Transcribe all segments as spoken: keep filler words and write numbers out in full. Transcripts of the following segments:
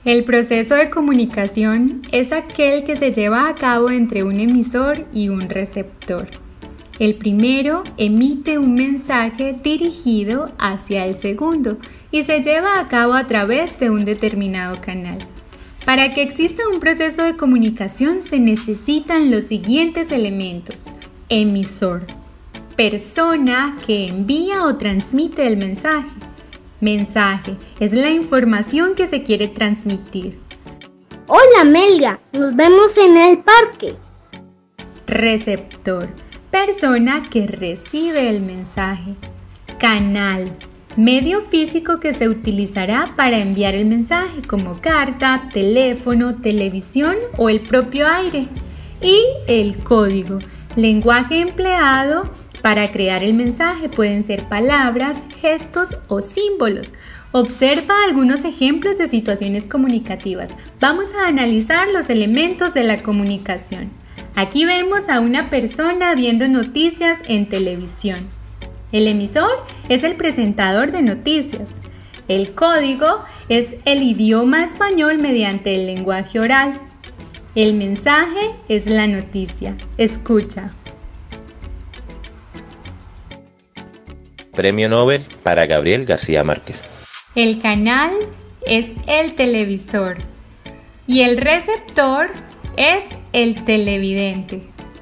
El proceso de comunicación es aquel que se lleva a cabo entre un emisor y un receptor. El primero emite un mensaje dirigido hacia el segundo y se lleva a cabo a través de un determinado canal. Para que exista un proceso de comunicación se necesitan los siguientes elementos: emisor, persona que envía o transmite el mensaje. Mensaje es la información que se quiere transmitir. Hola Melga, nos vemos en el parque. Receptor, persona que recibe el mensaje. Canal, medio físico que se utilizará para enviar el mensaje, como carta, teléfono, televisión o el propio aire. Y el código, lenguaje empleado para crear el mensaje. Pueden ser palabras, gestos o símbolos. Observa algunos ejemplos de situaciones comunicativas. Vamos a analizar los elementos de la comunicación. Aquí vemos a una persona viendo noticias en televisión. El emisor es el presentador de noticias. El código es el idioma español mediante el lenguaje oral. El mensaje es la noticia. Escucha. Premio Nobel para Gabriel García Márquez. El canal es el televisor y el receptor es el televidente.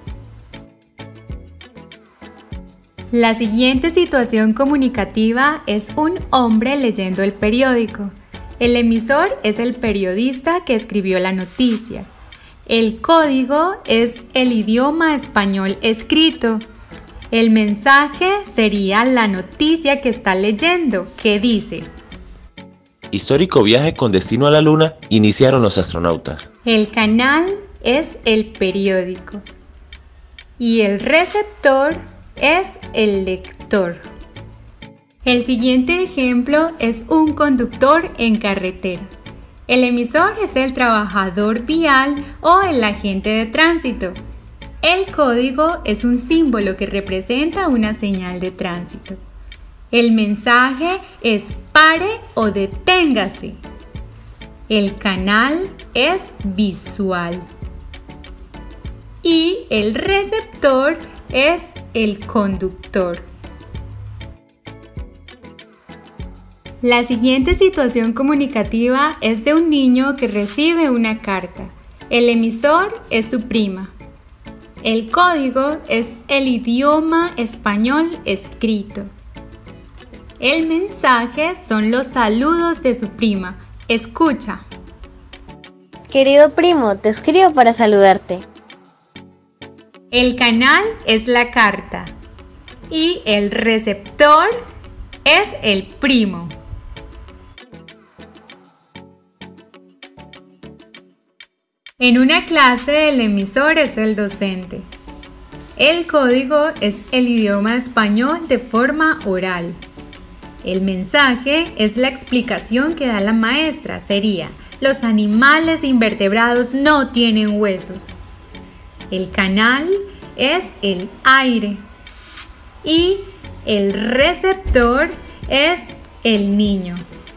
La siguiente situación comunicativa es un hombre leyendo el periódico. El emisor es el periodista que escribió la noticia. El código es el idioma español escrito. El mensaje sería la noticia que está leyendo, que dice: Histórico viaje con destino a la Luna iniciaron los astronautas. El canal es el periódico y el receptor es el lector. El siguiente ejemplo es un conductor en carretera. El emisor es el trabajador vial o el agente de tránsito. El código es un símbolo que representa una señal de tránsito. El mensaje es pare o deténgase. El canal es visual. Y el receptor es el conductor. La siguiente situación comunicativa es de un niño que recibe una carta. El emisor es su prima. El código es el idioma español escrito. El mensaje son los saludos de su prima. Escucha. Querido primo, te escribo para saludarte. El canal es la carta y el receptor es el primo. En una clase el emisor es el docente. El código es el idioma español de forma oral. El mensaje es la explicación que da la maestra. Sería: los animales invertebrados no tienen huesos. El canal es el aire y el receptor es el niño.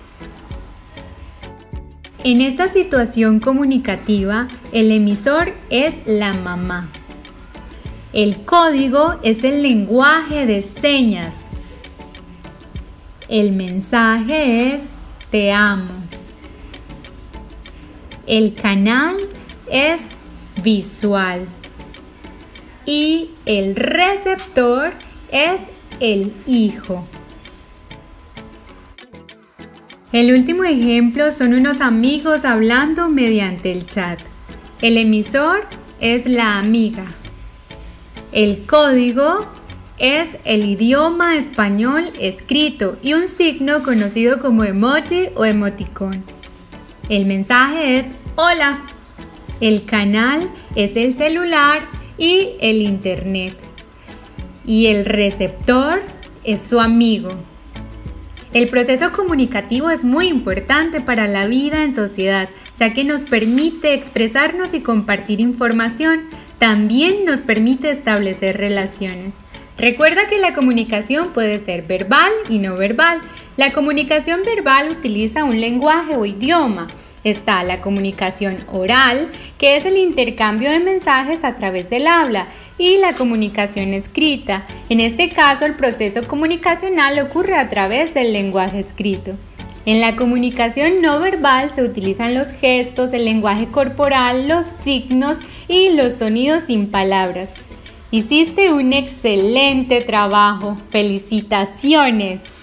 En esta situación comunicativa, el emisor es la mamá. El código es el lenguaje de señas. El mensaje es: te amo. El canal es visual y el receptor es el hijo. El último ejemplo son unos amigos hablando mediante el chat. El emisor es la amiga. El código es el idioma español escrito y un signo conocido como emoji o emoticón. El mensaje es: hola. El canal es el celular y el internet. Y el receptor es su amigo. El proceso comunicativo es muy importante para la vida en sociedad, ya que nos permite expresarnos y compartir información. También nos permite establecer relaciones. Recuerda que la comunicación puede ser verbal y no verbal. La comunicación verbal utiliza un lenguaje o idioma. Está la comunicación oral, que es el intercambio de mensajes a través del habla, y la comunicación escrita. En este caso, el proceso comunicacional ocurre a través del lenguaje escrito. En la comunicación no verbal se utilizan los gestos, el lenguaje corporal, los signos y los sonidos sin palabras. Hiciste un excelente trabajo. ¡Felicitaciones!